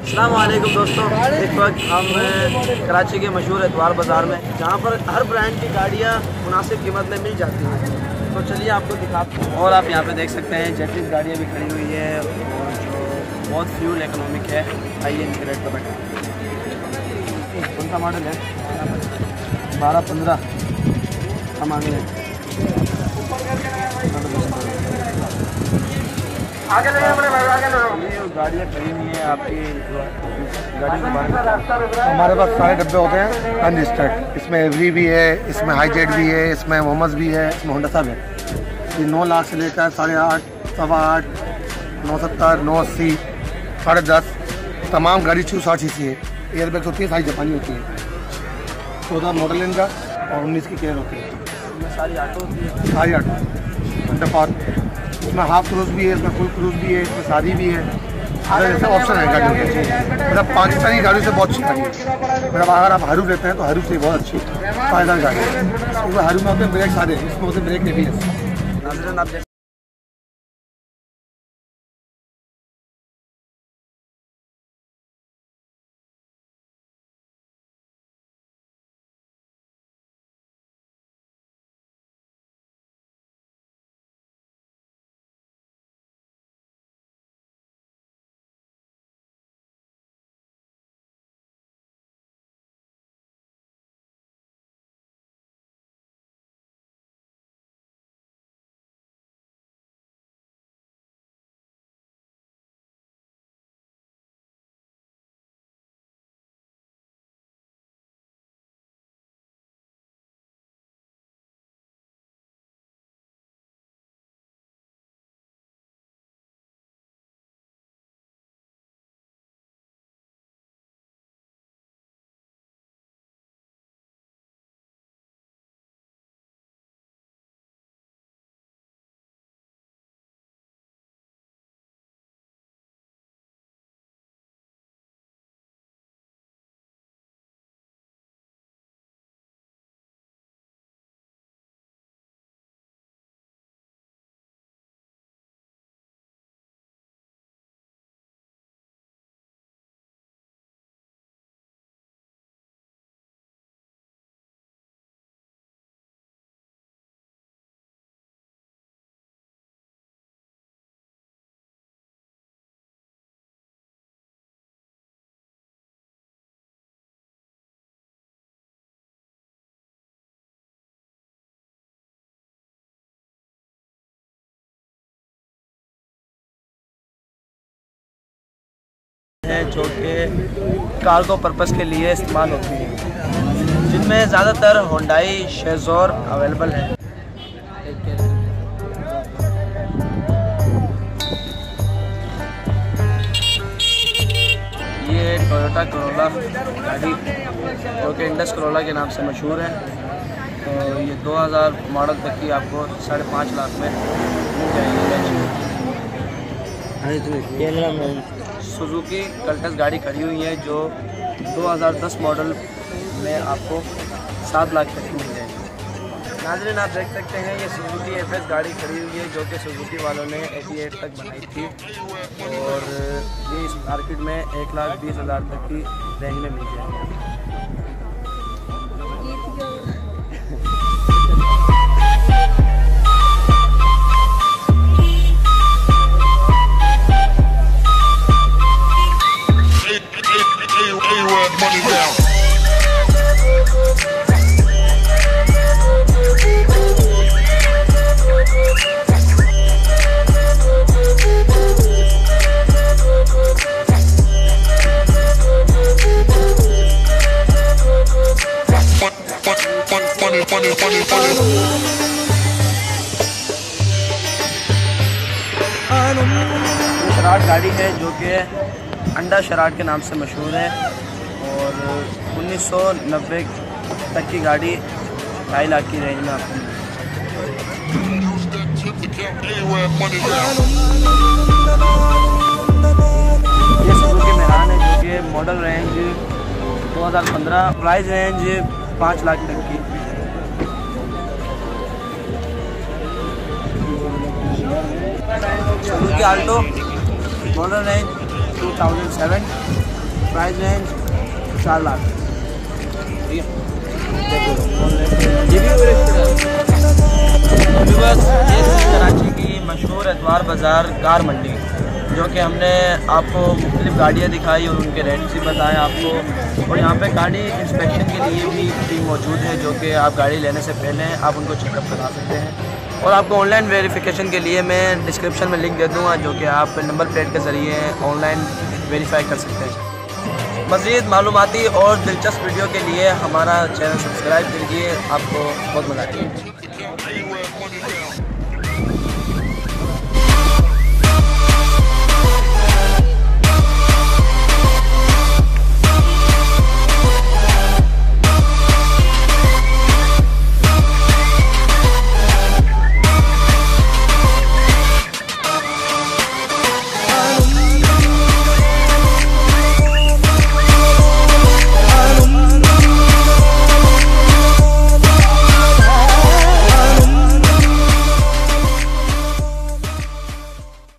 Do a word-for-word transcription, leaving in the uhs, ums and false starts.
अस्सलाम वालेकुम दोस्तों, इस वक्त हम कराची के मशहूर एतवार बाज़ार में, जहाँ पर हर ब्रांड की गाड़ियाँ मुनासिब कीमत में मिल जाती हैं। तो चलिए आपको दिखाते हैं। और आप यहाँ पे देख सकते हैं जेटिस गाड़ियाँ भी खड़ी हुई है और जो बहुत फ्यूल इकोनॉमिक है। आइए इनके रेट पर बैठे। कौन सा मॉडल है? बारह पंद्रह हम आगे हैं। आगे ले अपने भाई, आगे लो। गाड़ियाँ खड़ी हुई हैं आपकी गाड़ी के बारे में। हमारे पास सारे डब्बे होते हैं अनलिस्टेड। इसमें एवरी भी है, इसमें हाईजेट भी है, इसमें मोहम्मद भी है, इसमें होंडा सब है। ये नौ लाख से लेकर साढ़े आठ, सवा आठ, नौ सत्तर, नौ अस्सी, साढ़े दस, तमाम गाड़ी छः साठ सी है। एयर बैग्स होती है, सारी जापानी होती है। चौदह मॉडल इनका और उन्नीस की केयर होती है। इसमें सारी ऑटो होती है, सारी ऑटो डफार। इसमें हाफ क्रूज भी है, इसमें फुल क्रूज भी है, इसमें शादी भी है। ऐसे ऑप्शन है गाड़ियों के। मतलब पाकिस्तानी गाड़ियों से बहुत अच्छी गाड़ी है। मतलब अगर आप हरू लेते हैं तो हरू से बहुत अच्छी फायदा गाड़ी है। उसमें हरू में होते हैं ब्रेक सारे, इसमें होते हैं ब्रेक ए बी एस। नाज़रीन आप है जो कि कार्गो पर्पस के लिए इस्तेमाल होती है, जिनमें ज़्यादातर होंडाई शेज़ोर अवेलेबल है। ये टोयोटा करोला गाड़ी जो कि इंडस करोला के नाम से मशहूर है। तो ये दो हज़ार मॉडल तक की आपको साढ़े पाँच लाख में मिल जाएगी। सुजुकी कल्टस गाड़ी खड़ी हुई है जो दो हज़ार दस मॉडल में आपको सात लाख तक मिल जाएगी। नाज़रीन आप देख सकते हैं ये सुजुकी एफ एस गाड़ी खड़ी हुई है जो कि सुजुकी वालों ने अठासी तक बनाई थी और ये इस मार्केट में एक लाख बीस हज़ार तक की रेंज में मिल जाएगी। शराट गाड़ी है जो कि अंडा शराट के नाम से मशहूर है और उन्नीस सौ नब्बे तक की गाड़ी ढाई लाख की रेंज में आपको ये सुजुकी मेहरान है जो कि मॉडल रेंज दो हज़ार पंद्रह, प्राइस रेंज पाँच लाख तक की। सुजुकी आल्टो मॉडल रेंज दो हज़ार सात, प्राइस रेंज चार लाख। ठीक है, ये भी बस ये थी कराची की मशहूर एतवार बाज़ार कार मंडी, जो कि हमने आपको मुख्तलिफ गाड़ियाँ दिखाई और उनके रेट्स भी बताए आपको। और यहाँ पे गाड़ी इंस्पेक्शन के लिए भी टीम मौजूद है, जो कि आप गाड़ी लेने से पहले आप उनको चेकअप करा सकते हैं। और आपको ऑनलाइन वेरिफिकेशन के लिए मैं डिस्क्रिप्शन में लिंक दे दूँगा, जो कि आप नंबर प्लेट के ज़रिए ऑनलाइन वेरीफाई कर सकते हैं। मज़ीद मालूमाती और दिलचस्प वीडियो के लिए हमारा चैनल सब्सक्राइब कीजिए, आपको बहुत मज़ा आएगा।